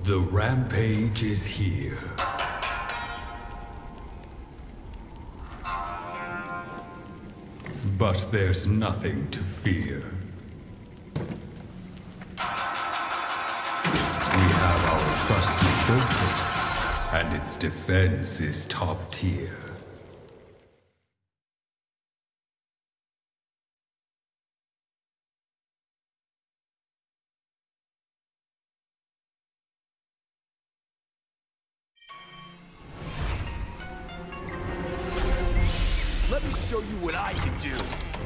The rampage is here. But there's nothing to fear. We have our trusty fortress, and its defense is top tier. Let me show you what I can do.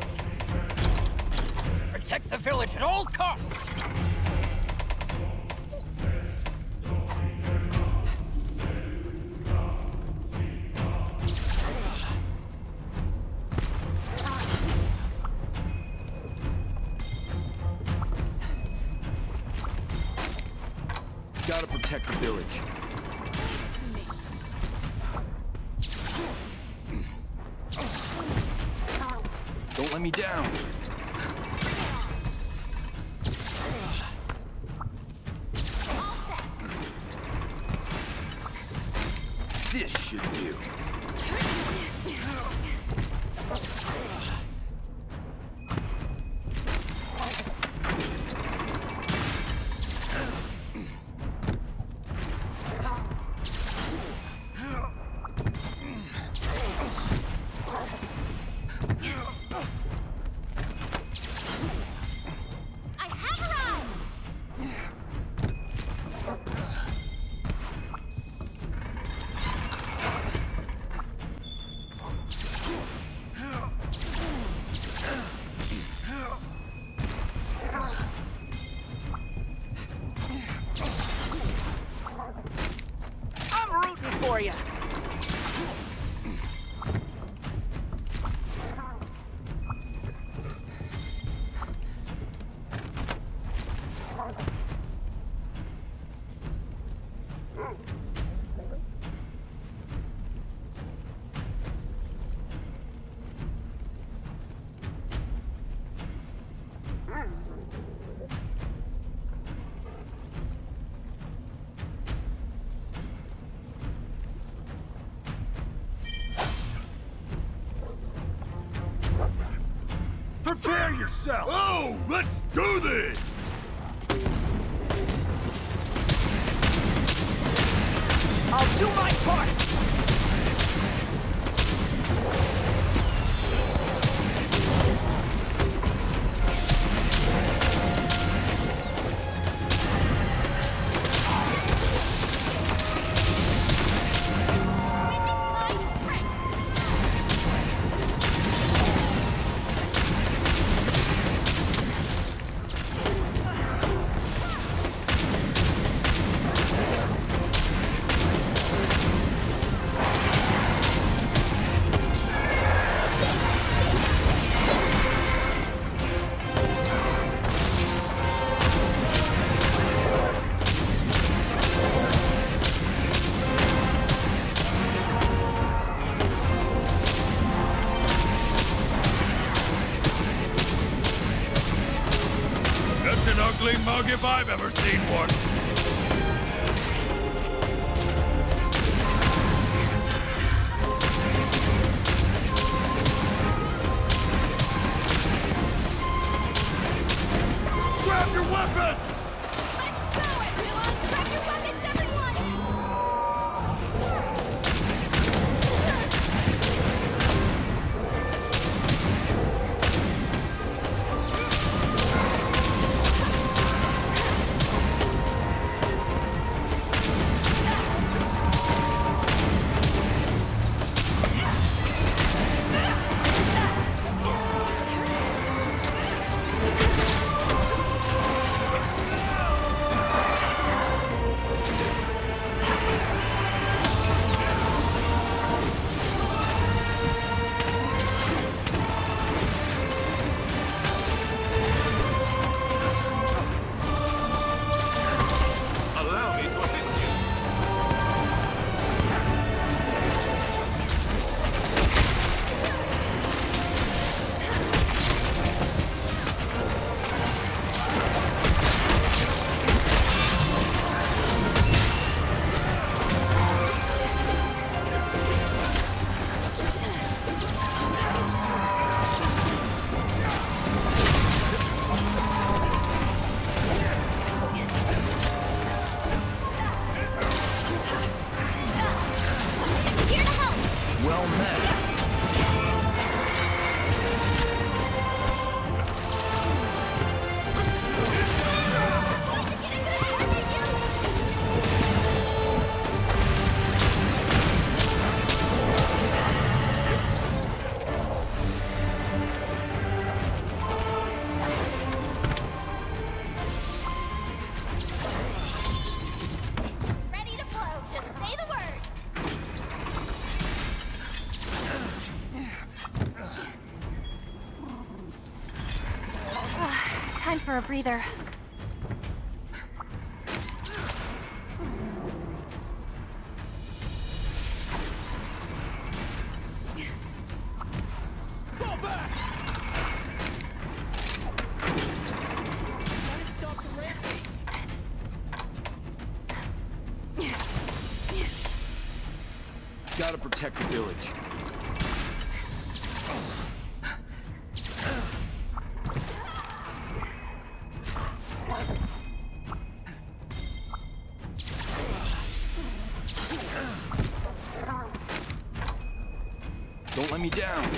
Protect the village at all costs! Gotta protect the village. Don't let me down. This should do. For you. Prepare yourself! Oh, let's do this! I'll do my part! That's an ugly mug if I've ever seen one. Grab your weapons! Let's go, everyone! Grab your weapons, everyone! well met. Ready to blow. Just say the word. Time for a breather. Fall back! Gotta stop the rampage. Gotta protect the village. Don't let me down.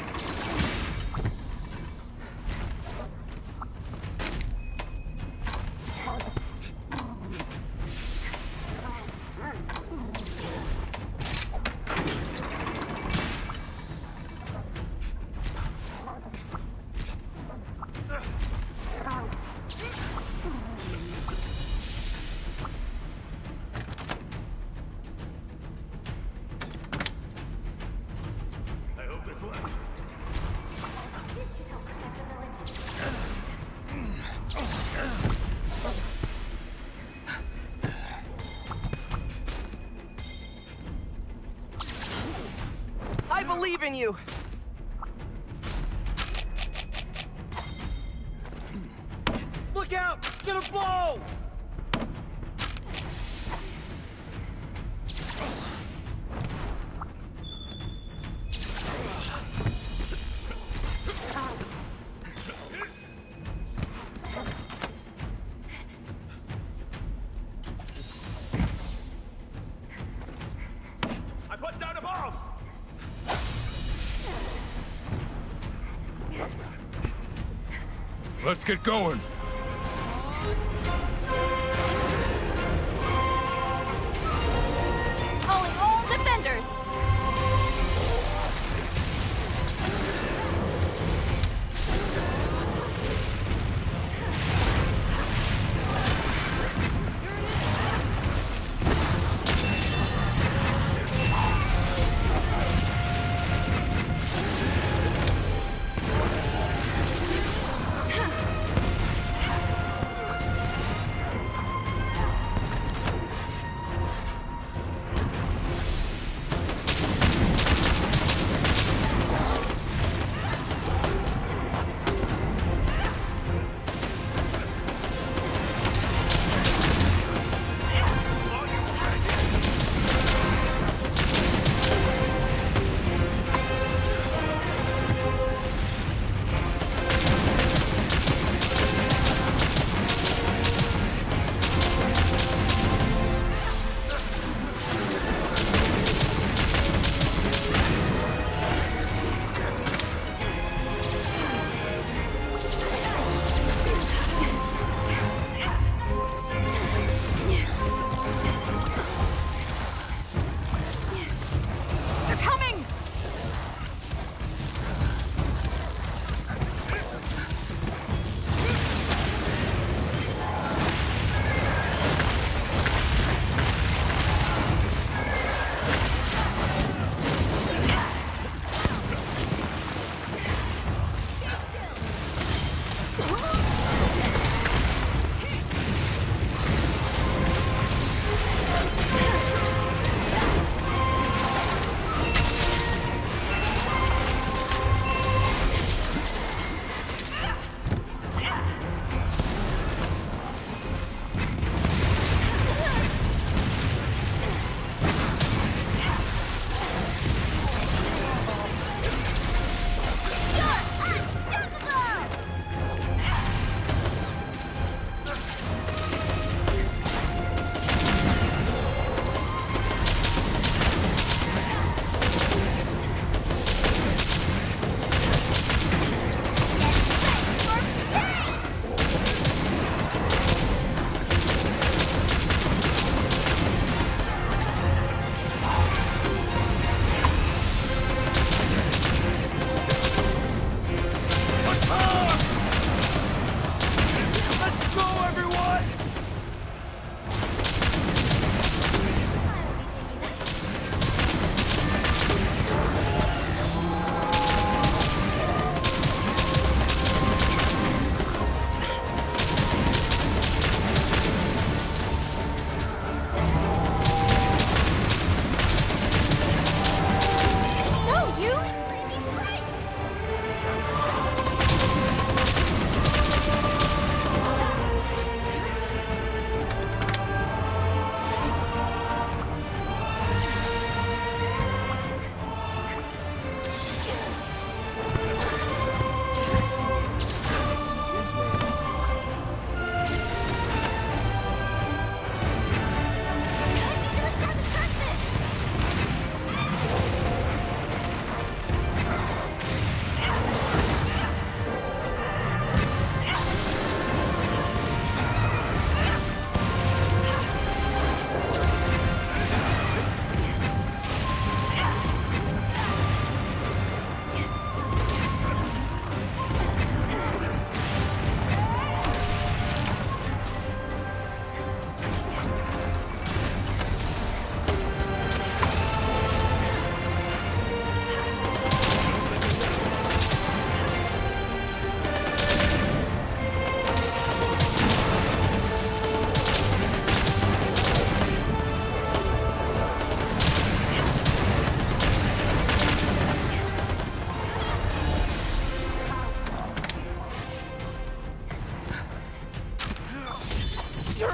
I believe in you! Look out! Gonna blow! I put down a bomb! Let's get going. Calling all defenders.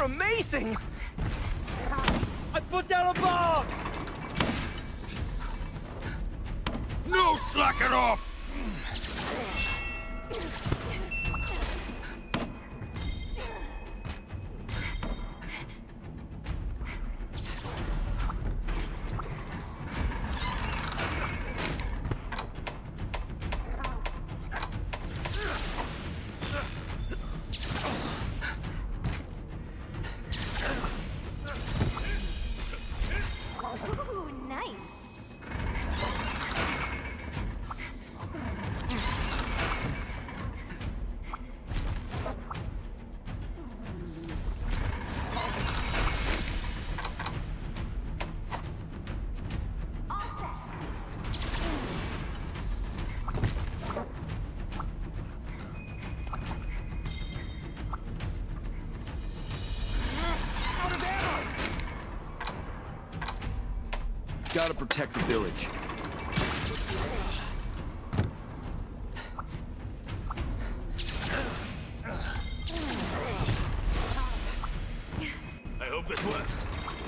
amazing! I put down a bomb! No slacking off! Ooh, nice. Gotta protect the village. I hope this works.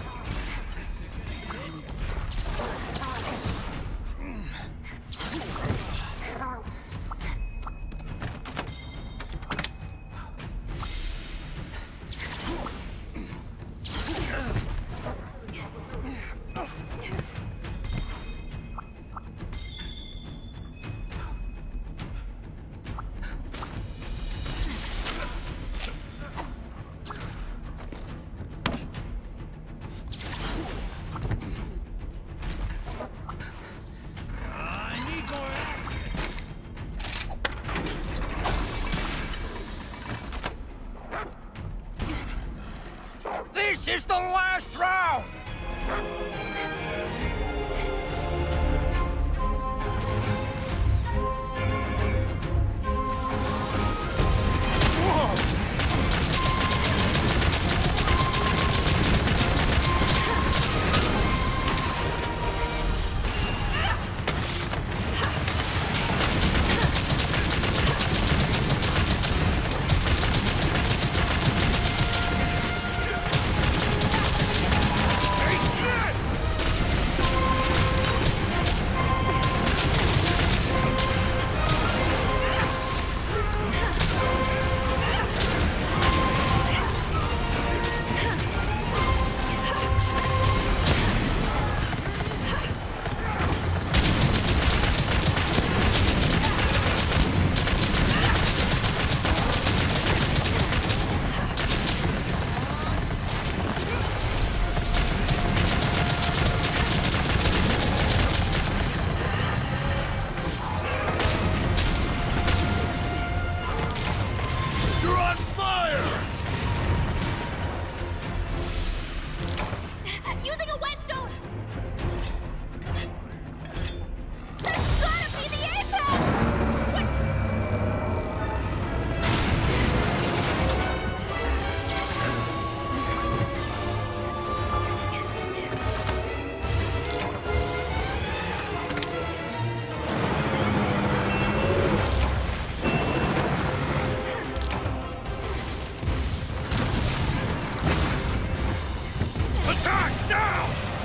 This is the last round! Using a whetstone! That's gotta be the apex! Attack now!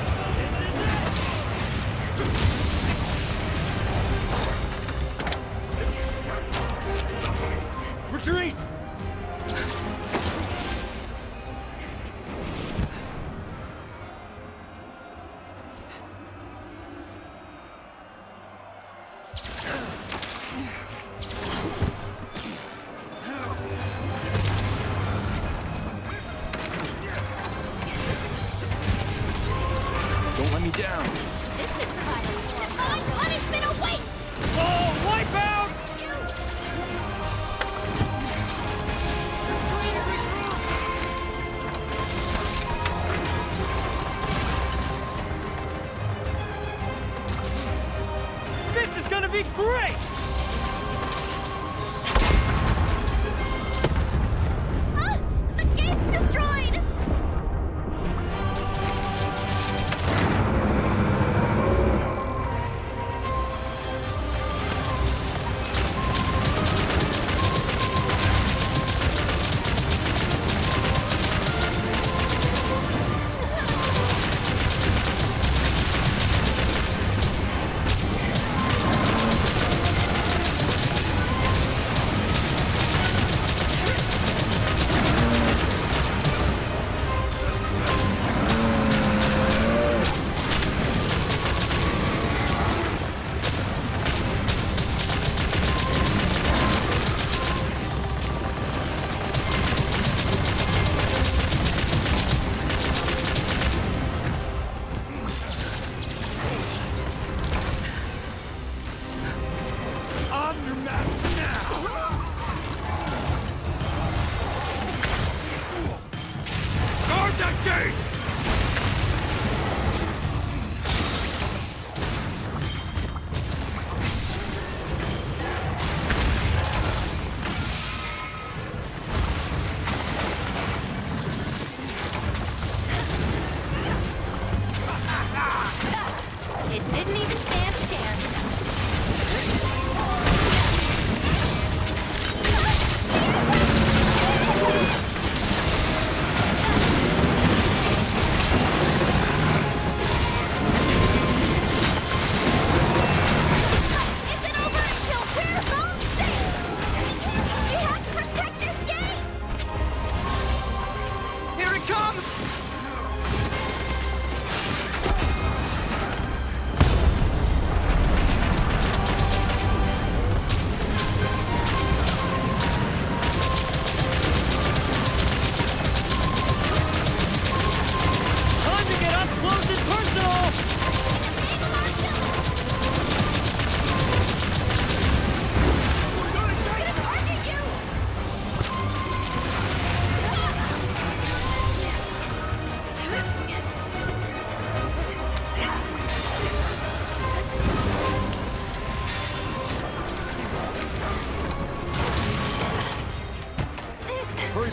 Retreat! Don't let me down. This should provide a divine punishment awaits! Oh, wipeout! This is gonna be great! Ah! The gate's destroyed!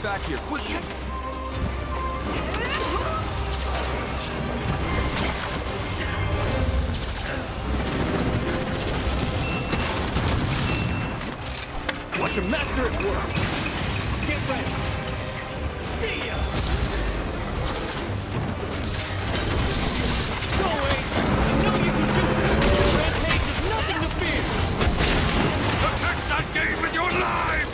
back here, quickly! Watch a master at work! Get ready! See ya! Go away! I know you can do it! Rampage is nothing to fear! Protect that gate with your lives!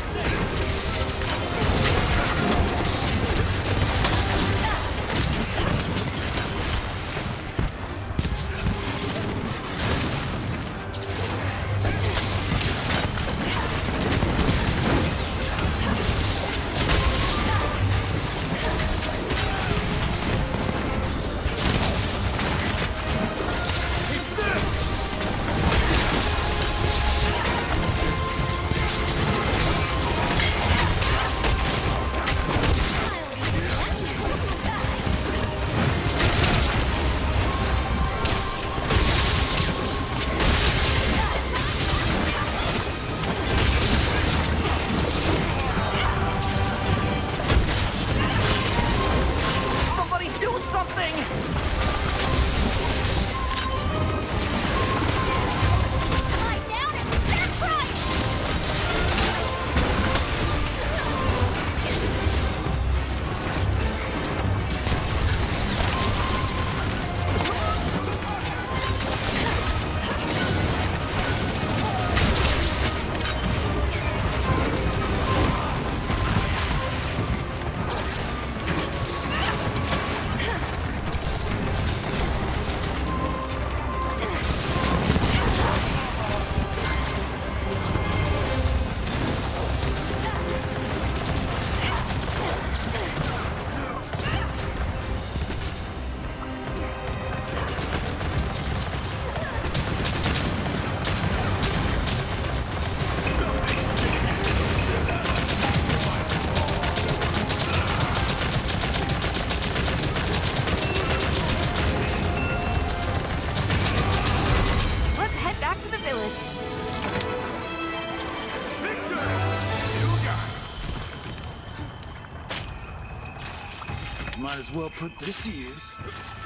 Might as well put this to use.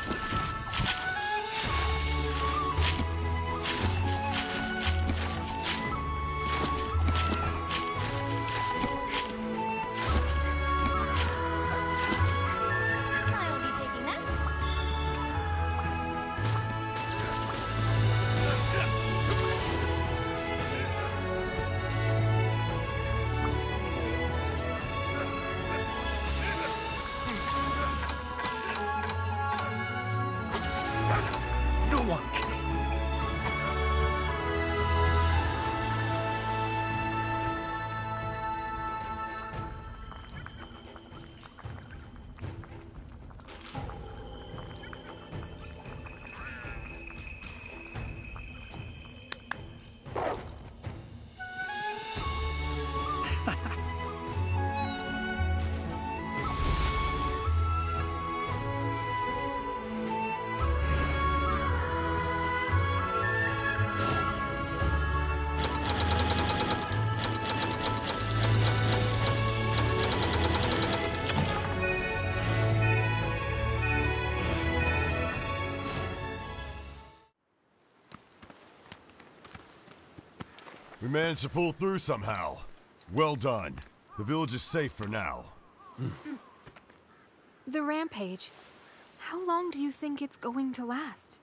I'll be taking that. No one can see. We managed to pull through somehow. Well done. The village is safe for now. The rampage. How long do you think it's going to last?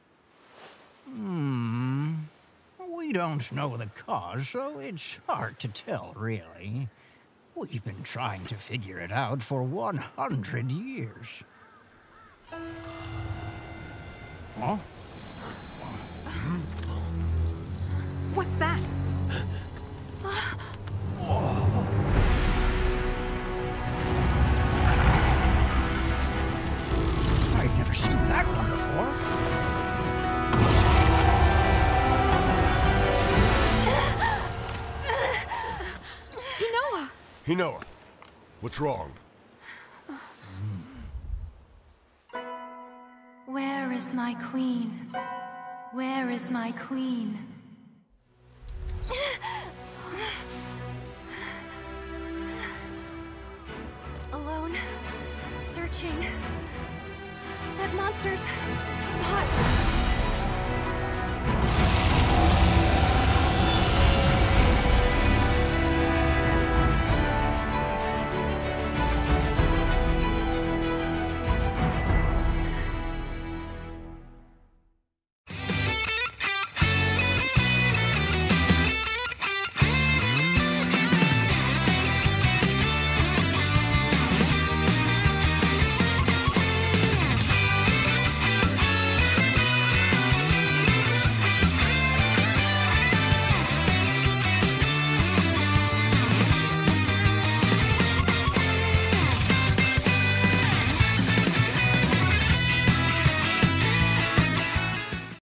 We don't know the cause, so it's hard to tell, really. We've been trying to figure it out for 100 years. Huh? What's that? I've never seen that one before. Hinoa! Hinoa, what's wrong? Where is my queen? Where is my queen? searching. That monster's thoughts